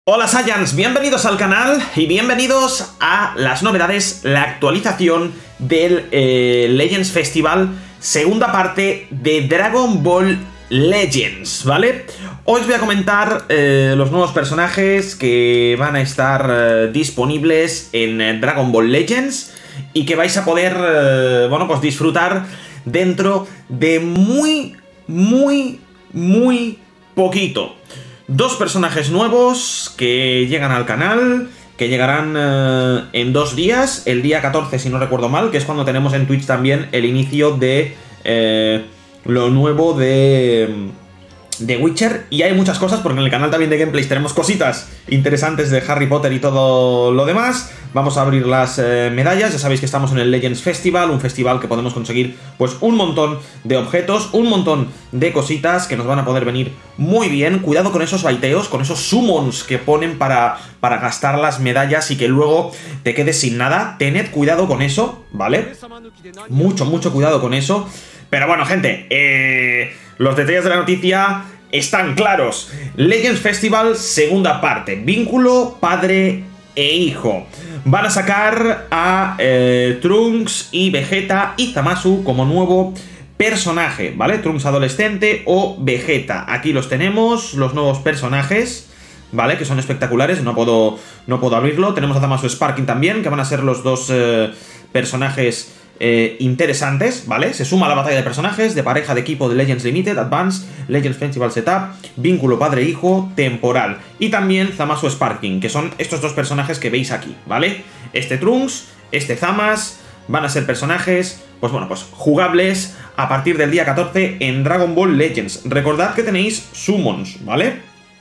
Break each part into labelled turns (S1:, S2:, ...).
S1: Hola Saiyans, bienvenidos al canal y bienvenidos a las novedades, la actualización del Legends Festival, segunda parte de Dragon Ball Legends, ¿vale? Hoy os voy a comentar los nuevos personajes que van a estar disponibles en Dragon Ball Legends y que vais a poder, bueno, pues disfrutar dentro de muy poquito. Dos personajes nuevos que llegan al canal, que llegarán en 2 días, el día 14 si no recuerdo mal, que es cuando tenemos en Twitch también el inicio de lo nuevo de Witcher. Y hay muchas cosas porque en el canal también de gameplays tenemos cositas interesantes de Harry Potter y todo lo demás. Vamos a abrir las medallas, ya sabéis que estamos en el Legends Festival, un festival que podemos conseguir pues un montón de objetos, un montón de cositas que nos van a poder venir muy bien. Cuidado con esos baiteos, con esos summons que ponen para gastar las medallas y que luego te quedes sin nada. Tened cuidado con eso, ¿vale? Mucho cuidado con eso. Pero bueno, gente, los detalles de la noticia están claros. Legends Festival, segunda parte. Vínculo padre e hijo. Van a sacar a Trunks y Vegeta y Zamasu como nuevo personaje, ¿vale? Trunks adolescente o Vegeta. Aquí los tenemos, los nuevos personajes, ¿vale? Que son espectaculares, no puedo abrirlo. Tenemos a Zamasu Sparking también, que van a ser los dos personajes interesantes, ¿vale? Se suma a la batalla de personajes, de pareja, de equipo de Legends Limited, Advance, Legends Festival Setup, vínculo padre-hijo, temporal. Y también Zamasu Sparking, que son estos dos personajes que veis aquí, ¿vale? Este Trunks, este Zamas, van a ser personajes, pues bueno, pues jugables a partir del día 14 en Dragon Ball Legends. Recordad que tenéis summons, ¿vale?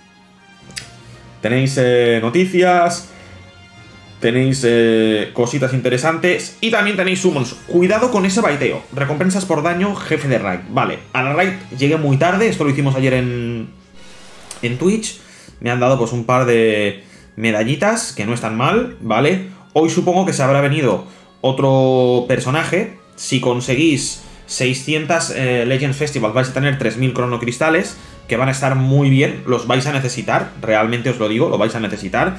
S1: Tenéis noticias, tenéis cositas interesantes y también tenéis summons. Cuidado con ese baiteo. Recompensas por daño, jefe de raid. Vale, a la raid llegué muy tarde. Esto lo hicimos ayer en Twitch. Me han dado pues un par de medallitas, que no están mal, ¿vale? Hoy supongo que se habrá venido otro personaje. Si conseguís 600 Legends Festival vais a tener 3000 cronocristales, que van a estar muy bien. Los vais a necesitar, realmente os lo digo, lo vais a necesitar.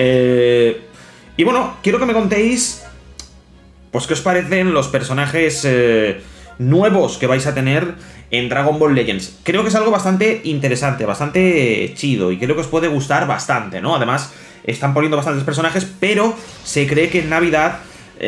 S1: Y bueno, quiero que me contéis, pues, qué os parecen los personajes nuevos que vais a tener en Dragon Ball Legends. Creo que es algo bastante interesante, bastante chido, y creo que os puede gustar bastante, ¿no? Además, están poniendo bastantes personajes, pero se cree que en Navidad...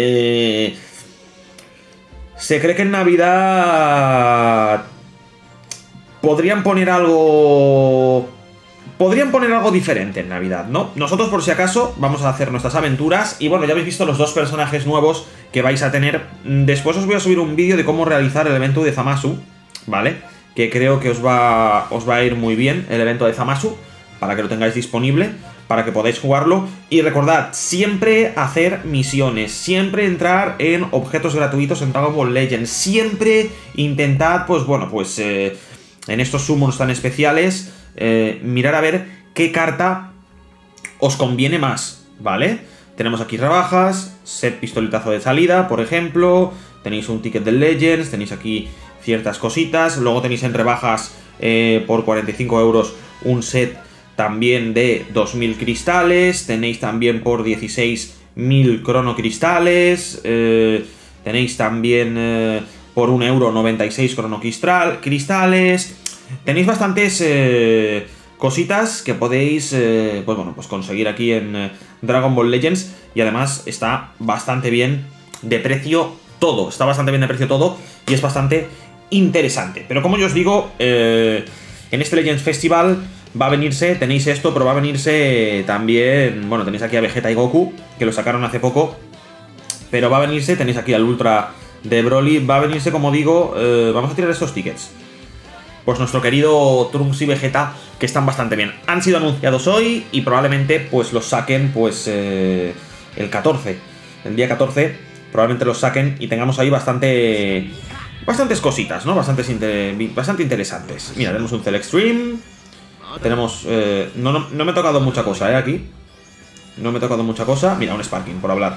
S1: podrían poner algo... diferente en Navidad, ¿no? Nosotros, por si acaso, vamos a hacer nuestras aventuras. Y bueno, ya habéis visto los dos personajes nuevos que vais a tener. Después os voy a subir un vídeo de cómo realizar el evento de Zamasu, ¿vale? Que creo que os va a ir muy bien el evento de Zamasu, para que lo tengáis disponible, para que podáis jugarlo. Y recordad, siempre hacer misiones, siempre entrar en objetos gratuitos en Dragon Ball Legends, siempre intentad, pues bueno, pues en estos summons tan especiales, mirar a ver qué carta os conviene más, ¿vale? Tenemos aquí rebajas, set pistoletazo de salida, por ejemplo. Tenéis un ticket de Legends, tenéis aquí ciertas cositas. Luego tenéis en rebajas por 45 euros un set también de 2000 cristales. Tenéis también por 16.000 cronocristales. Tenéis también por 1,96 € cronocristales. Tenéis bastantes cositas que podéis pues bueno, pues conseguir aquí en Dragon Ball Legends. Y además está bastante bien de precio todo. Está bastante bien de precio todo y es bastante interesante. Pero como yo os digo, en este Legends Festival va a venirse, tenéis esto, pero va a venirse también... Bueno, tenéis aquí a Vegeta y Goku, que lo sacaron hace poco. Pero va a venirse, tenéis aquí al Ultra de Broly. Va a venirse, como digo, vamos a tirar estos tickets. Pues nuestro querido Trunks y Vegeta, que están bastante bien. Han sido anunciados hoy y probablemente pues los saquen pues el 14. El día 14 probablemente los saquen y tengamos ahí bastantes cositas, ¿no? Bastante interesantes. Mira, tenemos un Select Stream. Tenemos... no me he tocado mucha cosa, aquí. No me he tocado mucha cosa. Mira, un Sparking, por hablar.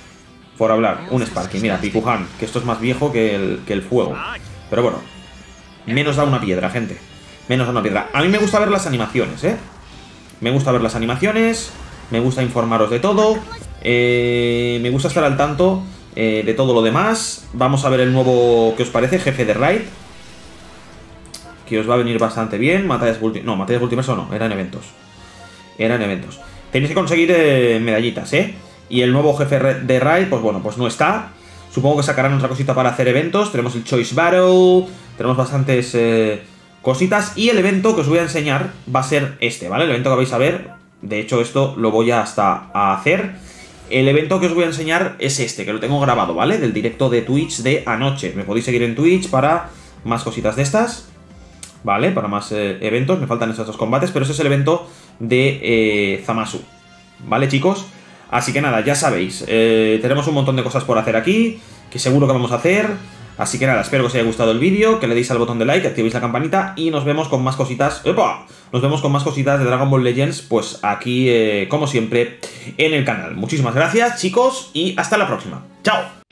S1: Un Sparking. Mira, Pikuhan, que esto es más viejo que el fuego. Pero bueno. Menos da una piedra, gente. Menos da una piedra. A mí me gusta ver las animaciones, ¿eh? Me gusta ver las animaciones, me gusta informaros de todo, me gusta estar al tanto de todo lo demás. Vamos a ver el nuevo, ¿qué os parece? Jefe de raid, que os va a venir bastante bien. Batallas multiverso no, eran eventos. Eran eventos. Tenéis que conseguir medallitas, ¿eh? Y el nuevo jefe de raid, pues bueno, pues no está. Supongo que sacarán otra cosita para hacer eventos. Tenemos el Choice Battle, tenemos bastantes cositas. Y el evento que os voy a enseñar va a ser este, ¿vale? El evento que vais a ver, de hecho esto lo voy hasta a hacer. El evento que os voy a enseñar es este, que lo tengo grabado, ¿vale? Del directo de Twitch de anoche. Me podéis seguir en Twitch para más cositas de estas, ¿vale? Para más eventos. Me faltan esos dos combates, pero ese es el evento de Zamasu, ¿vale, chicos? Así que nada, ya sabéis, tenemos un montón de cosas por hacer aquí, que seguro que vamos a hacer. Así que nada, espero que os haya gustado el vídeo, que le deis al botón de like, que activéis la campanita y nos vemos con más cositas. ¡Epa! Nos vemos con más cositas de Dragon Ball Legends, pues aquí, como siempre, en el canal. Muchísimas gracias, chicos, y hasta la próxima. ¡Chao!